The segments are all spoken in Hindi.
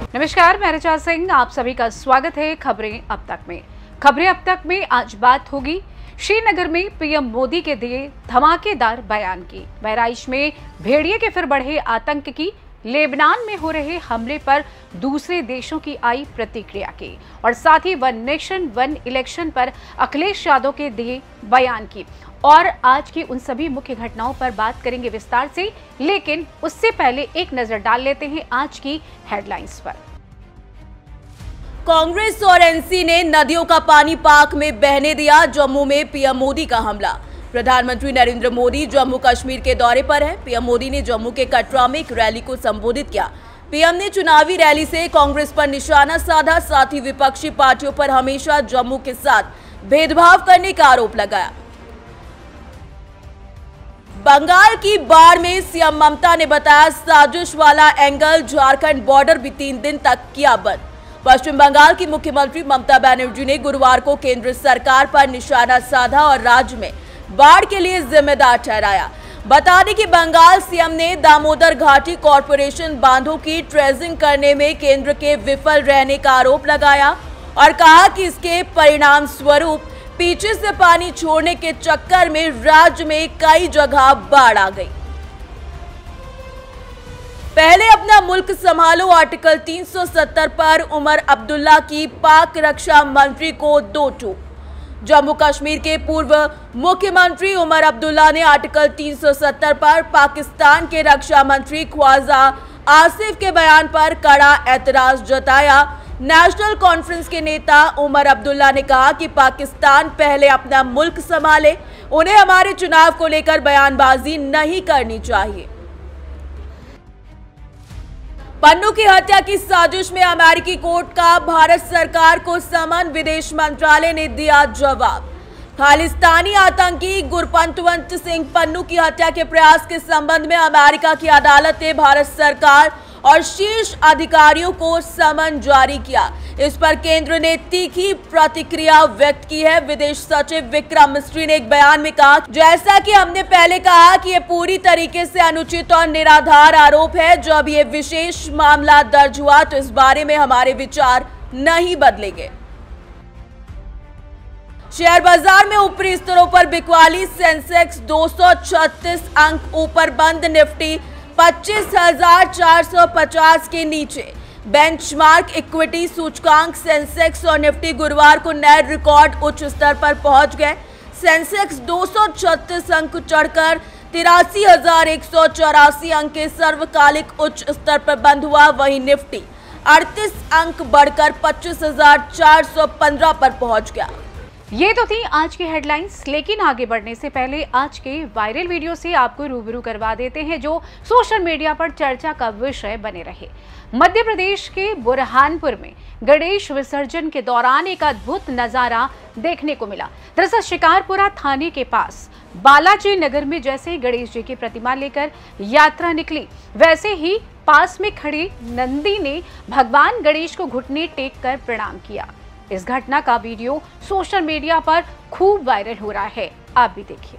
नमस्कार, मैं ऋचा सिंह, आप सभी का स्वागत है खबरें अब तक में आज बात होगी श्रीनगर में पीएम मोदी के दिए धमाकेदार बयान की, बहराइच में भेड़िए के फिर बढ़े आतंक की, लेबनान में हो रहे हमले पर दूसरे देशों की आई प्रतिक्रिया की और साथ ही वन नेशन वन इलेक्शन पर अखिलेश यादव के दिए बयान की। और आज की उन सभी मुख्य घटनाओं पर बात करेंगे विस्तार से, लेकिन उससे पहले एक नजर डाल लेते हैं आज की हेडलाइंस पर। कांग्रेस और एनसी ने नदियों का पानी पाक में बहने दिया, जम्मू में पीएम मोदी का हमला। प्रधानमंत्री नरेंद्र मोदी जम्मू कश्मीर के दौरे पर हैं। पीएम मोदी ने जम्मू के कटरा में एक रैली को संबोधित किया। पीएम ने चुनावी रैली से कांग्रेस पर निशाना साधा, साथ ही विपक्षी पार्टियों पर हमेशा जम्मू के साथ भेदभाव करने का आरोप लगाया। बंगाल की बाढ़ में सीएम ममता ने बताया साजिश वाला एंगल, झारखंड बॉर्डर भी 3 दिन तक किया बंद। पश्चिम बंगाल की मुख्यमंत्री ममता बनर्जी ने गुरुवार को केंद्र सरकार पर निशाना साधा और राज्य में बाढ़ के लिए जिम्मेदार ठहराया। बता दें कि बंगाल सीएम ने दामोदर घाटी कॉरपोरेशन बांधों की ट्रेसिंग करने में केंद्र के विफल रहने का आरोप लगाया और कहा कि इसके परिणाम स्वरूप पीछे से पानी छोड़ने के चक्कर में राज्य में कई जगह बाढ़ आ गई। पहले अपना मुल्क संभालो आर्टिकल 370 पर उमर अब्दुल्ला की पाक रक्षा मंत्री को 2 टूक। जम्मू कश्मीर के पूर्व मुख्यमंत्री उमर अब्दुल्ला ने आर्टिकल 370 पर पाकिस्तान के रक्षा मंत्री ख्वाजा आसिफ के बयान पर कड़ा एतराज जताया। नेशनल कॉन्फ्रेंस के नेता उमर अब्दुल्ला ने कहा कि पाकिस्तान पहले अपना मुल्क संभाले, उन्हें हमारे चुनाव को लेकर बयानबाजी नहीं करनी चाहिए। पन्नू की हत्या की साजिश में अमेरिकी कोर्ट का भारत सरकार को समन, विदेश मंत्रालय ने दिया जवाब। खालिस्तानी आतंकी गुरपंतवंत सिंह पन्नू की हत्या के प्रयास के संबंध में अमेरिका की अदालत ने भारत सरकार और शीर्ष अधिकारियों को समन जारी किया। इस पर केंद्र ने तीखी प्रतिक्रिया व्यक्त की है। विदेश सचिव विक्रम मिस्री ने एक बयान में कहा, जैसा कि हमने पहले कहा कि यह पूरी तरीके से अनुचित और निराधार आरोप है। जब ये विशेष मामला दर्ज हुआ तो इस बारे में हमारे विचार नहीं बदलेंगे। शेयर बाजार में ऊपरी स्तरों पर बिकवाली, सेंसेक्स 236 अंक ऊपर बंद, निफ्टी 25,450 के नीचे। बेंचमार्क इक्विटी सूचकांक सेंसेक्स और निफ्टी गुरुवार को नए रिकॉर्ड उच्च स्तर पर पहुंच गए। सेंसेक्स 236 अंक चढ़कर 83,184 अंक के सर्वकालिक उच्च स्तर पर बंद हुआ। वहीं निफ्टी 38 अंक बढ़कर 25,415 पर पहुंच गया। ये तो थी आज की हेडलाइंस, लेकिन आगे बढ़ने से पहले आज के वायरल वीडियो से आपको रूबरू करवा देते हैं जो सोशल मीडिया पर चर्चा का विषय बने रहे। मध्य प्रदेश के बुरहानपुर में गणेश विसर्जन के दौरान एक अद्भुत नजारा देखने को मिला। दरअसल शिकारपुरा थाने के पास बालाजी नगर में जैसे ही गणेश जी की प्रतिमा लेकर यात्रा निकली, वैसे ही पास में खड़े नंदी ने भगवान गणेश को घुटने टेक कर प्रणाम किया। इस घटना का वीडियो सोशल मीडिया पर खूब वायरल हो रहा है, आप भी देखिए।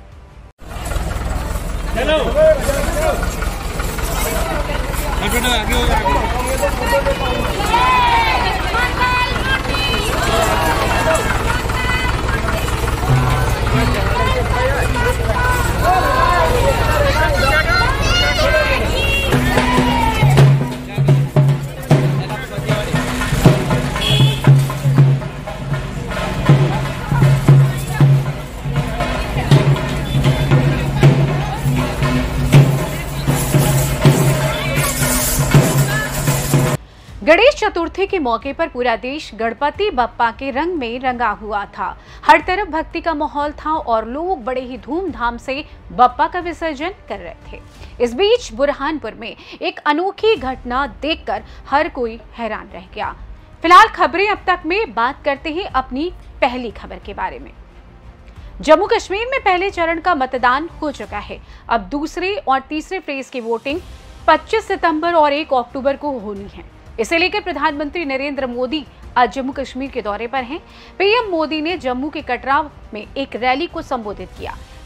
गणेश चतुर्थी के मौके पर पूरा देश गणपति बप्पा के रंग में रंगा हुआ था। हर तरफ भक्ति का माहौल था और लोग बड़े ही धूमधाम से बप्पा का विसर्जन कर रहे थे। इस बीच बुरहानपुर में एक अनोखी घटना देखकर हर कोई हैरान रह गया। फिलहाल खबरें अब तक में बात करते हैं अपनी पहली खबर के बारे में। जम्मू कश्मीर में पहले चरण का मतदान हो चुका है। अब दूसरे और तीसरे फेज की वोटिंग 25 सितंबर और 1 अक्टूबर को होनी है। इसे लेकर प्रधानमंत्री नरेंद्र मोदी आज जम्मू कश्मीर के दौरे पर हैं। पीएम मोदी ने जम्मू के कटरा में एक रैली को संबोधित किया।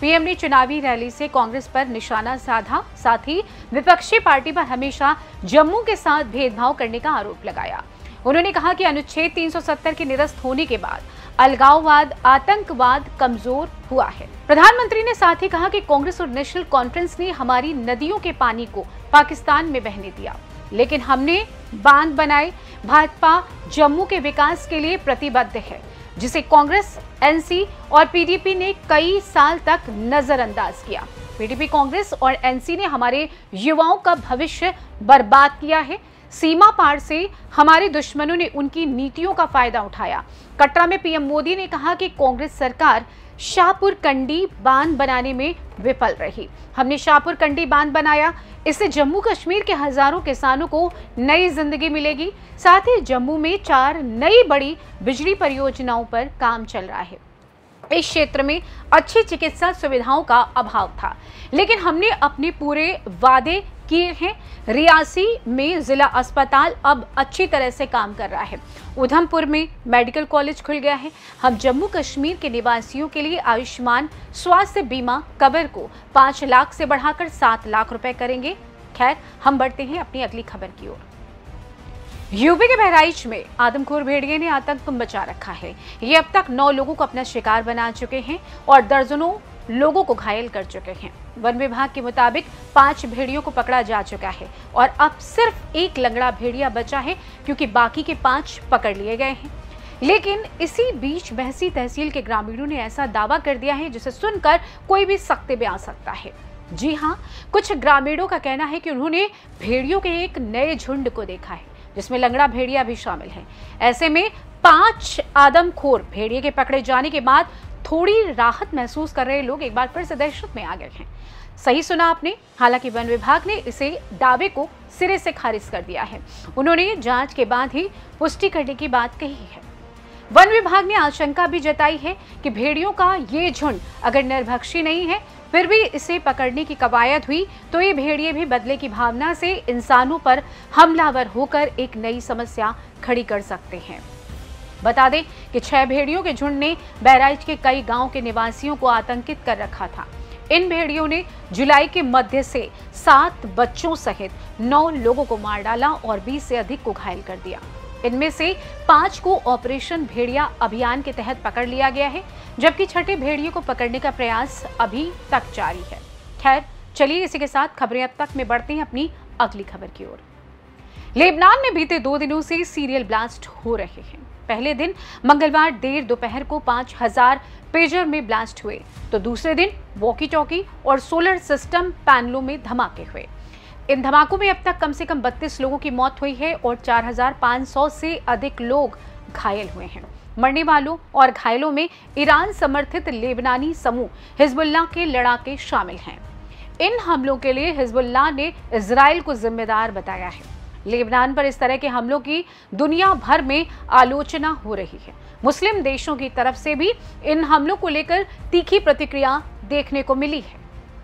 पीएम ने चुनावी रैली से कांग्रेस पर निशाना साधा, साथ ही विपक्षी पार्टी पर हमेशा जम्मू के साथ भेदभाव करने का आरोप लगाया। उन्होंने कहा कि अनुच्छेद 370 के निरस्त होने के बाद अलगाववाद, आतंकवाद कमजोर हुआ है। प्रधानमंत्री ने साथ ही कहा कि कांग्रेस और नेशनल कॉन्फ्रेंस ने हमारी नदियों के पानी को पाकिस्तान में बहने दिया, लेकिन हमने बांध बनाए। भाजपा जम्मू के विकास के लिए प्रतिबद्ध है, जिसे कांग्रेस, एनसी और पीडीपी ने कई साल तक नजरअंदाज किया। पीडीपी, कांग्रेस और एनसी ने हमारे युवाओं का भविष्य बर्बाद किया है। सीमा पार से हमारे दुश्मनों ने उनकी नीतियों का फायदा उठाया। कटरा में पीएम मोदी ने कहा कि कांग्रेस सरकार शाहपुर कंडी बांध बनाने में विफल रही। हमने शाहपुर कंडी बांध बनाया, इससे जम्मू कश्मीर के हजारों किसानों को नई जिंदगी मिलेगी। साथ ही जम्मू में 4 नई बड़ी बिजली परियोजनाओं पर काम चल रहा है। इस क्षेत्र में अच्छी चिकित्सा सुविधाओं का अभाव था, लेकिन हमने अपने पूरे वादे किए हैं। रियासी में जिला अस्पताल अब अच्छी तरह से काम कर रहा है। उधमपुर में मेडिकल कॉलेज खुल गया है। हम जम्मू कश्मीर के निवासियों के लिए आयुष्मान स्वास्थ्य बीमा कवर को 5 लाख से बढ़ाकर 7 लाख रुपए करेंगे। खैर, हम बढ़ते हैं अपनी अगली खबर की ओर। यूपी के बहराइच में आदमखोर भेड़िए ने आतंक मचा रखा है। ये अब तक 9 लोगों को अपना शिकार बना चुके हैं और दर्जनों लोगों को घायल कर चुके हैं। वन विभाग के मुताबिक 5 भेड़ियों को पकड़ा जा चुका है और अब सिर्फ 1 लंगड़ा भेड़िया बचा है, क्योंकि बाकी के 5 पकड़ लिए गए हैं। लेकिन इसी बीच बहसी तहसील के ग्रामीणों ने ऐसा दावा कर दिया है जिसे सुनकर कोई भी सख्ते में आ सकता है। जी हाँ, कुछ ग्रामीणों का कहना है कि उन्होंने भेड़ियों के एक नए झुंड को देखा है, जिसमें लंगड़ा भेड़िया भी शामिल है। ऐसे में 5 आदमखोर भेड़िए के पकड़े जाने के बाद थोड़ी राहत महसूस कर रहे लोग एक बार फिर से दहशत में आ गए हैं। सही सुना आपने। हालांकि वन विभाग ने इसे दावे को सिरे से खारिज कर दिया है। उन्होंने जांच के बाद ही पुष्टि करने की बात कही है। वन विभाग ने आशंका भी जताई है कि भेड़ियों का ये झुंड अगर नरभक्षी नहीं है, फिर भी इसे पकड़ने की कवायद हुई तो ये भेड़िए भी बदले की भावना से इंसानों पर हमलावर होकर एक नई समस्या खड़ी कर सकते हैं। बता दें कि 6 भेड़ियों के झुंड ने बहराइच के कई गांव के निवासियों को आतंकित कर रखा था। इन भेड़ियों ने जुलाई के मध्य से 7 बच्चों सहित 9 लोगों को मार डाला और 20 से अधिक को घायल कर दिया। इनमें से 5 को ऑपरेशन भेड़िया अभियान के तहत पकड़ लिया गया है, जबकि 6ठे भेड़िए को पकड़ने का प्रयास अभी तक जारी है। खैर, चलिए इसी के साथ खबरें अब तक में बढ़ते हैं अपनी अगली खबर की ओर। लेबनान में बीते 2 दिनों से सीरियल ब्लास्ट हो रहे हैं। पहले दिन मंगलवार देर दोपहर को 5000 पेजर में ब्लास्ट हुए, तो दूसरे दिन वॉकी टॉकी और सोलर सिस्टम पैनलों में धमाके हुए। इन धमाकों में अब तक कम से कम 32 लोगों की मौत हुई है और 4500 से अधिक लोग घायल हुए हैं। मरने वालों और घायलों में ईरान समर्थित लेबनानी समूह हिजबुल्लाह के लड़ाके शामिल हैं। इन हमलों के लिए हिजबुल्लाह ने इजराइल को जिम्मेदार बताया है। लेबनान पर इस तरह के हमलों की दुनिया भर में आलोचना हो रही है। मुस्लिम देशों की तरफ से भी इन हमलों को लेकर तीखी प्रतिक्रिया देखने को मिली है।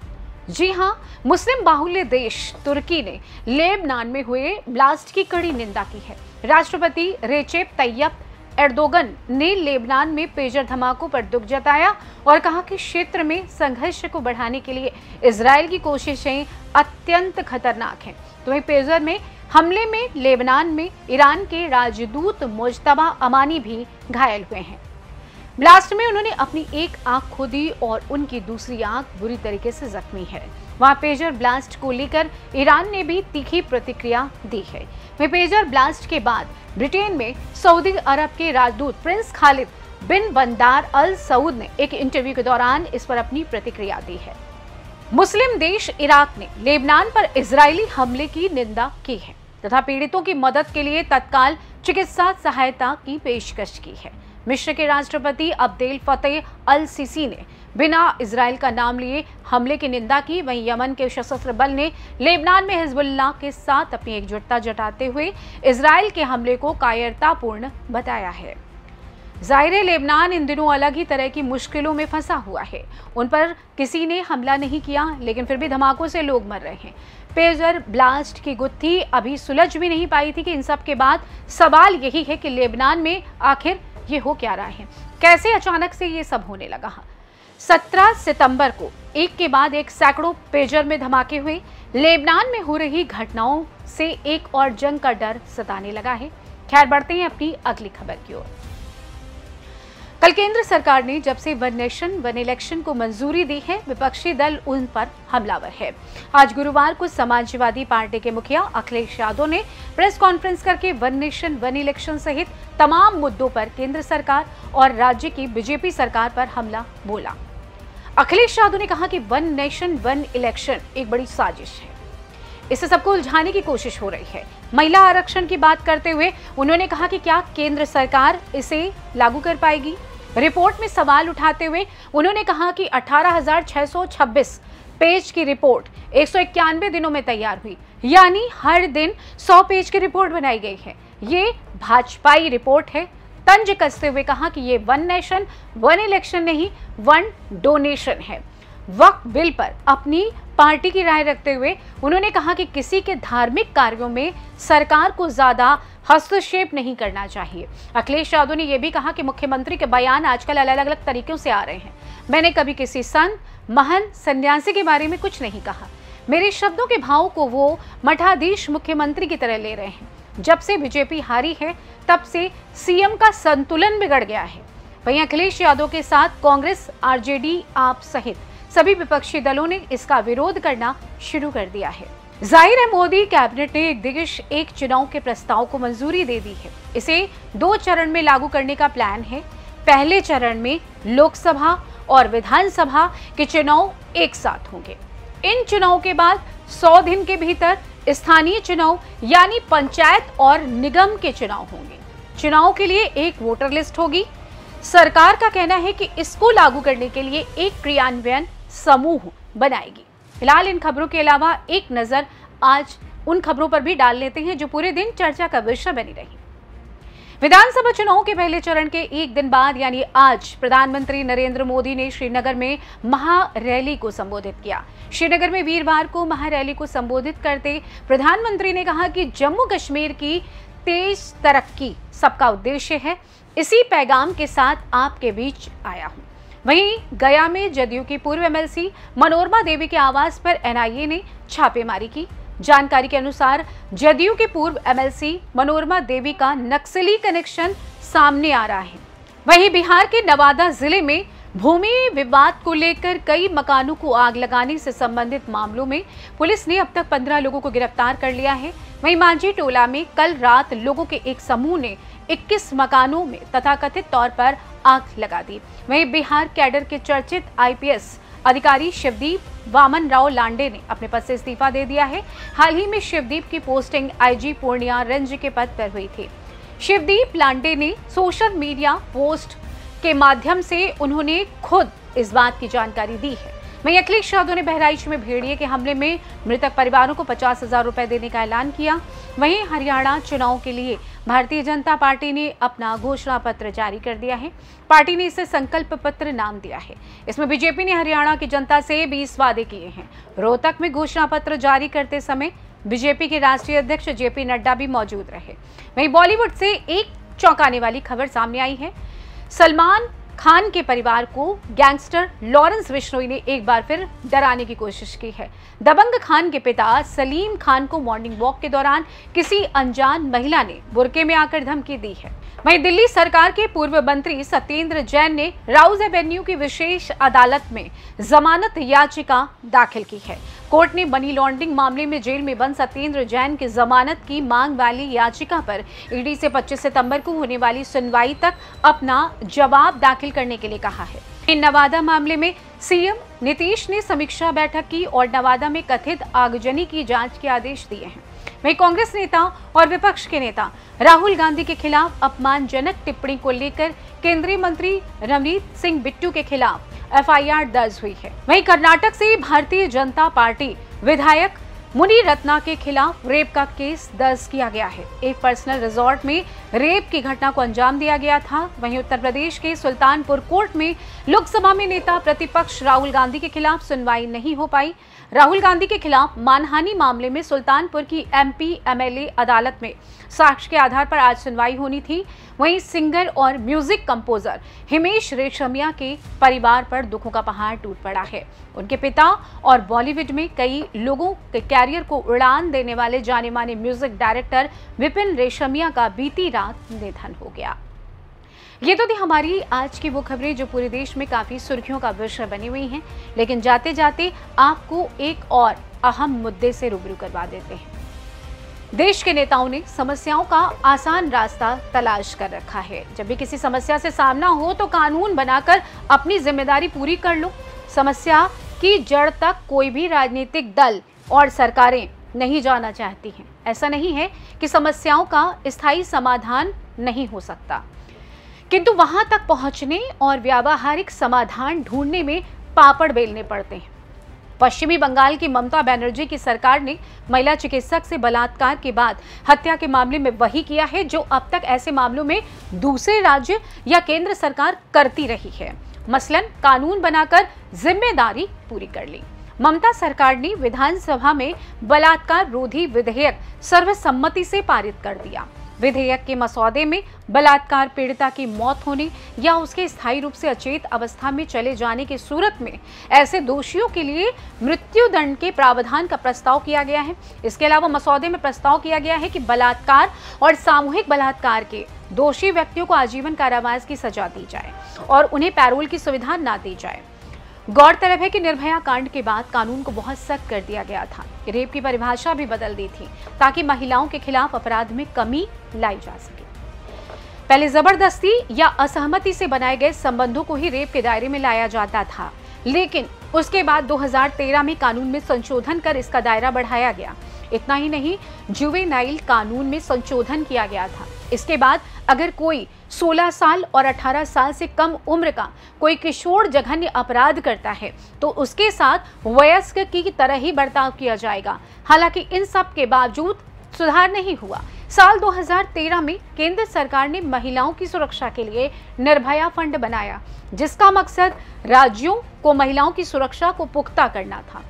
जी हां, मुस्लिम बाहुल्य देश तुर्की ने लेबनान में हुए ब्लास्ट की कड़ी निंदा की है। राष्ट्रपति रेचेप तैयप एर्दोगन ने लेबनान में पेजर धमाकों पर दुख जताया और कहा कि क्षेत्र में संघर्ष को बढ़ाने के लिए इजराइल की कोशिशें अत्यंत खतरनाक हैं। तो वहीं पेजर में हमले में लेबनान में ईरान के राजदूत मुज्तबा अमानी भी घायल हुए हैं। ब्लास्ट में उन्होंने अपनी एक आंख खो दी और उनकी दूसरी आंख बुरी तरीके से जख्मी है। वहां पेजर ब्लास्ट को लेकर ईरान ने भी तीखी प्रतिक्रिया दी है। वहीं पेजर ब्लास्ट के बाद ब्रिटेन में सऊदी अरब के राजदूत prince Khalid bin Bandar al Saud ने एक इंटरव्यू के दौरान इस पर अपनी प्रतिक्रिया दी है। मुस्लिम देश इराक ने लेबनान पर इजरायली हमले की निंदा की है तथा पीड़ितों की मदद के लिए तत्काल चिकित्सा सहायता की पेशकश की है। मिस्र के राष्ट्रपति अब्देल फतेह अल सीसी ने बिना इजराइल का नाम लिए हमले की निंदा की। वहीं यमन के सशस्त्र बल ने लेबनान में हिजबुल्लाह के साथ अपनी एकजुटता जताते हुए इजराइल के हमले को कायरतापूर्ण बताया है। जाहिर लेबनान इन दिनों अलग ही तरह की मुश्किलों में फंसा हुआ है। उन पर किसी ने हमला नहीं किया, लेकिन फिर भी धमाकों से लोग मर रहे हैं। पेजर ब्लास्ट की गुत्थी अभी सुलझ भी नहीं पाई थी कि इन सब के बाद सवाल यही है कि लेबनान में आखिर ये हो क्या रहा है, कैसे अचानक से ये सब होने लगा। 17 सितंबर को एक के बाद एक सैकड़ों पेजर में धमाके हुए। लेबनान में हो रही घटनाओं से एक और जंग का डर सताने लगा है। खैर, बढ़ते हैं अपनी अगली खबर की ओर। कल केंद्र सरकार ने जब से वन नेशन वन इलेक्शन को मंजूरी दी है, विपक्षी दल उन पर हमलावर है। आज गुरुवार को समाजवादी पार्टी के मुखिया अखिलेश यादव ने प्रेस कॉन्फ्रेंस करके वन नेशन वन इलेक्शन सहित तमाम मुद्दों पर केंद्र सरकार और राज्य की बीजेपी सरकार पर हमला बोला। अखिलेश यादव ने कहा कि वन नेशन वन इलेक्शन एक बड़ी साजिश है, इससे सबको उलझाने की कोशिश हो रही है। महिला आरक्षण की बात करते हुए उन्होंने कहा कि क्या केंद्र सरकार इसे लागू कर पाएगी। रिपोर्ट में सवाल उठाते हुए उन्होंने कहा कि 18,626 पेज की रिपोर्ट 191 दिनों में तैयार हुई, यानी हर दिन 100 पेज की रिपोर्ट बनाई गई है। ये भाजपाई रिपोर्ट है। तंज कसते हुए कहा कि ये वन नेशन वन इलेक्शन नहीं, वन डोनेशन है। वक्फ बिल पर अपनी पार्टी की राय रखते हुए उन्होंने कहा कि किसी के धार्मिक कार्यों में सरकार को ज्यादा हस्तक्षेप नहीं करना चाहिए। अखिलेश यादव ने यह भी कहा कि मुख्यमंत्री के बयान आजकल अलग अलग तरीकों से आ रहे हैं। मैंने कभी किसी संत, महंत, सन्यासी के बारे में कुछ नहीं कहा। मेरे शब्दों के भाव को वो मठाधीश मुख्यमंत्री की तरह ले रहे हैं। जब से बीजेपी हारी है तब से सीएम का संतुलन बिगड़ गया है। वहीं अखिलेश यादव के साथ कांग्रेस, आरजेडी, आप सहित सभी विपक्षी दलों ने इसका विरोध करना शुरू कर दिया है। जाहिर है, मोदी कैबिनेट ने एक देश एक चुनाव के प्रस्ताव को मंजूरी दे दी है। इसे 2 चरण में लागू करने का प्लान है। पहले चरण में लोकसभा और विधानसभा के चुनाव एक साथ होंगे। इन चुनाव के बाद 100 दिन के भीतर स्थानीय चुनाव यानी पंचायत और निगम के चुनाव होंगे। चुनाव के लिए एक वोटर लिस्ट होगी। सरकार का कहना है कि इसको लागू करने के लिए एक क्रियान्वयन समूह बनाएगी। फिलहाल इन खबरों के अलावा एक नजर आज उन खबरों पर भी डाल लेते हैं जो पूरे दिन चर्चा का विषय बनी रही। विधानसभा चुनाव के पहले चरण के एक दिन बाद यानी आज प्रधानमंत्री नरेंद्र मोदी ने श्रीनगर में महारैली को संबोधित किया। श्रीनगर में वीरवार को महारैली को संबोधित करते प्रधानमंत्री ने कहा कि जम्मू कश्मीर की तेज तरक्की सबका उद्देश्य है। इसी पैगाम के साथ आपके बीच आया हूं। वहीं गया में जदयू की पूर्व एमएलसी मनोरमा देवी के आवास पर एनआईए ने छापेमारी की। जानकारी के अनुसार जदयू के पूर्व एमएलसी मनोरमा देवी का नक्सली कनेक्शन सामने आ रहा है। वहीं बिहार के नवादा जिले में भूमि विवाद को लेकर कई मकानों को आग लगाने से संबंधित मामलों में पुलिस ने अब तक 15 लोगों को गिरफ्तार कर लिया है। वहीं मांझी टोला में कल रात लोगों के एक समूह ने 21 मकानों में तथाकथित तौर पर आग लगा दी। वहीं बिहार कैडर के चर्चित आईपीएस अधिकारी शिवदीप वामन राव लांडे ने अपने पद से इस्तीफा दे दिया है। हाल ही में शिवदीप की पोस्टिंग आईजी पूर्णिया रेंज के पद पर हुई थी। शिवदीप लांडे ने सोशल मीडिया पोस्ट के माध्यम से उन्होंने खुद इस बात की जानकारी दी है। वहीं अखिलेश यादव ने बहराइच में भेड़िए के हमले में मृतक परिवारों को 50,000 रुपए देने का ऐलान किया। वहीं हरियाणा चुनाव के लिए भारतीय जनता पार्टी ने अपना घोषणा पत्र जारी कर दिया है। पार्टी ने इसे संकल्प पत्र नाम दिया है। इसमें बीजेपी ने हरियाणा की जनता से 20 वादे किए हैं। रोहतक में घोषणा पत्र जारी करते समय बीजेपी के राष्ट्रीय अध्यक्ष जेपी नड्डा भी मौजूद रहे। वहीं बॉलीवुड से एक चौंकाने वाली खबर सामने आई है। सलमान खान के परिवार को गैंगस्टर लॉरेंस बिश्नोई ने एक बार फिर डराने की कोशिश की है। दबंग खान के पिता सलीम खान को मॉर्निंग वॉक के दौरान किसी अनजान महिला ने बुर्के में आकर धमकी दी है। वहीं दिल्ली सरकार के पूर्व मंत्री सत्येंद्र जैन ने राउज एवेन्यू की विशेष अदालत में जमानत याचिका दाखिल की है। कोर्ट ने मनी लॉन्ड्रिंग मामले में जेल में बंद सत्येंद्र जैन की जमानत की मांग वाली याचिका पर ईडी से 25 सितंबर को होने वाली सुनवाई तक अपना जवाब दाखिल करने के लिए कहा है। इन नवादा मामले में सीएम नीतीश ने समीक्षा बैठक की और नवादा में कथित आगजनी की जांच के आदेश दिए हैं। वहीं कांग्रेस नेता और विपक्ष के नेता राहुल गांधी के खिलाफ अपमानजनक टिप्पणी को लेकर केंद्रीय मंत्री रवनीत सिंह बिट्टू के खिलाफ एफआईआर दर्ज हुई है। वहीं कर्नाटक से भारतीय जनता पार्टी विधायक मुनि रत्ना के खिलाफ रेप का केस दर्ज किया गया है। एक पर्सनल रिजॉर्ट में रेप की घटना को अंजाम दिया गया था। वहीं उत्तर प्रदेश के सुल्तानपुर कोर्ट में लोकसभा में नेता प्रतिपक्ष राहुल गांधी के खिलाफ सुनवाई नहीं हो पाई। राहुल गांधी के खिलाफ मानहानि मामले में सुल्तानपुर की एमपी एमएलए अदालत में साक्ष्य के आधार पर आज सुनवाई होनी थी। वहीं सिंगर और म्यूजिक कंपोजर हिमेश रेशमिया के परिवार पर दुखों का पहाड़ टूट पड़ा है। उनके पिता और बॉलीवुड में कई लोगों के कैरियर को उड़ान देने वाले जाने माने म्यूजिक डायरेक्टर विपिन रेशमिया का बीती रात निधन हो गया। ये तो थी हमारी आज की वो खबरें जो पूरे देश में काफी सुर्खियों का विषय बनी हुई हैं, लेकिन जाते जाते आपको एक और अहम मुद्दे से रूबरू करवा देते हैं। देश के नेताओं ने समस्याओं का आसान रास्ता तलाश कर रखा है। जब भी किसी समस्या से सामना हो तो कानून बनाकर अपनी जिम्मेदारी पूरी कर लो। समस्या की जड़ तक कोई भी राजनीतिक दल और सरकारें नहीं जाना चाहती हैं। ऐसा नहीं है कि समस्याओं का स्थायी समाधान नहीं हो सकता, किंतु वहां तक पहुंचने और व्यावहारिक समाधान ढूंढने में पापड़ बेलने पड़ते हैं। पश्चिमी बंगाल की ममता बनर्जी की सरकार ने महिला चिकित्सक से बलात्कार के बाद हत्या के मामले में वही किया है जो अब तक ऐसे मामलों में दूसरे राज्य या केंद्र सरकार करती रही है। मसलन कानून बनाकर जिम्मेदारी पूरी कर ली। ममता सरकार ने विधानसभा में बलात्कार रोधी विधेयक सर्वसम्मति से पारित कर दिया। विधेयक के मसौदे में बलात्कार पीड़िता की मौत होने या उसके स्थायी रूप से अचेत अवस्था में चले जाने की सूरत में ऐसे दोषियों के लिए मृत्यु दंड के प्रावधान का प्रस्ताव किया गया है। इसके अलावा मसौदे में प्रस्ताव किया गया है कि बलात्कार और सामूहिक बलात्कार के दोषी व्यक्तियों को आजीवन कारावास की सजा दी जाए और उन्हें पैरोल की सुविधा न दी जाए। गौरतलब है कि निर्भया कांड के बाद कानून को बहुत सख्त कर दिया गया था। रेप की परिभाषा भी बदल दी थी ताकि महिलाओं के खिलाफ अपराध में कमी लाई जा सके। पहले जबरदस्ती या असहमति से बनाए गए संबंधों को ही रेप के दायरे में लाया जाता था, लेकिन उसके बाद 2013 में कानून में संशोधन कर इसका दायरा बढ़ाया गया। इतना ही नहीं, जुवेनाइल कानून में संशोधन किया गया था। इसके बाद अगर कोई 16 साल और 18 साल से कम उम्र का कोई किशोर जघन्य अपराध करता है तो उसके साथ वयस्क की तरह ही बर्ताव किया जाएगा। हालांकि इन सब के बावजूद सुधार नहीं हुआ। साल 2013 में केंद्र सरकार ने महिलाओं की सुरक्षा के लिए निर्भया फंड बनाया, जिसका मकसद राज्यों को महिलाओं की सुरक्षा को पुख्ता करना था,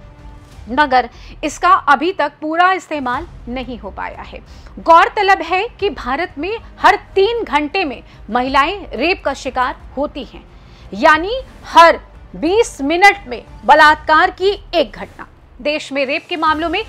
मगर इसका अभी तक पूरा इस्तेमाल नहीं हो पाया है। गौरतलब है कि भारत में हर 3 घंटे में महिलाएं रेप का शिकार होती हैं, यानी हर 20 मिनट में बलात्कार की एक घटना। देश में रेप के मामलों में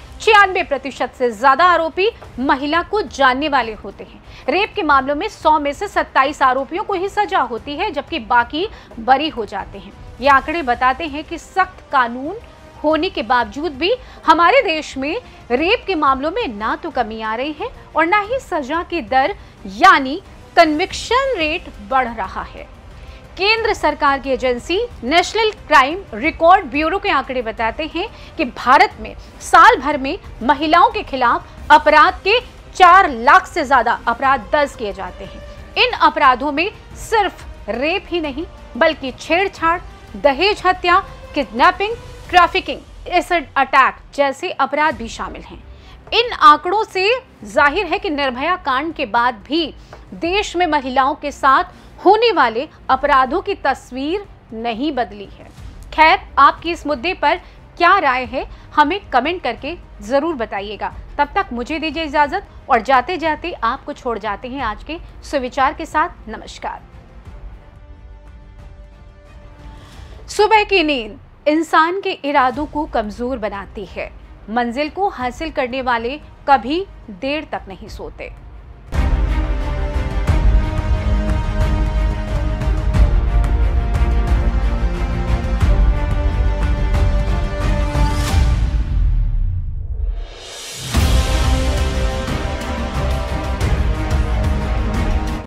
96% से ज्यादा आरोपी महिला को जानने वाले होते हैं। रेप के मामलों में 100 में से 27 आरोपियों को ही सजा होती है, जबकि बाकी बरी हो जाते हैं। ये आंकड़े बताते हैं कि सख्त कानून होने के बावजूद भी हमारे देश में रेप के मामलों में ना तो कमी आ रही है और ना ही सजा की दर यानी कन्विक्शन रेट बढ़ रहा है। केंद्र सरकार की agency national crime record bureau के आंकड़े बताते हैं कि भारत में साल भर में महिलाओं के खिलाफ अपराध के 4 लाख से ज्यादा अपराध दर्ज किए जाते हैं। इन अपराधों में सिर्फ रेप ही नहीं बल्कि छेड़छाड़, दहेज हत्या, किडनैपिंग, ट्रैफिकिंग, एसिड अटैक जैसे अपराध भी शामिल हैं। इन आंकड़ों से जाहिर है कि निर्भया कांड के बाद भी देश में महिलाओं के साथ होने वाले अपराधों की तस्वीर नहीं बदली है। खैर, आपकी इस मुद्दे पर क्या राय है हमें कमेंट करके जरूर बताइएगा। तब तक मुझे दीजिए इजाजत और जाते जाते आपको छोड़ जाते हैं आज के सुविचार के साथ। नमस्कार। सुबह की नींद इंसान के इरादों को कमजोर बनाती है। मंजिल को हासिल करने वाले कभी देर तक नहीं सोते।